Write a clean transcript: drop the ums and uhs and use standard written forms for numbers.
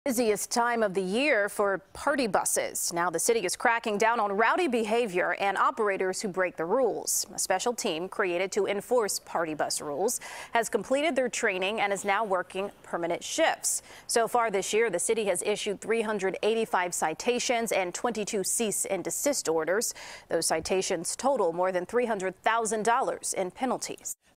Busiest time of the year for party buses. Now the city is cracking down on rowdy behavior and operators who break the rules. A special team created to enforce party bus rules has completed their training and is now working permanent shifts. So far this year, the city has issued 385 citations and 22 cease and desist orders. Those citations total more than $300,000 in penalties.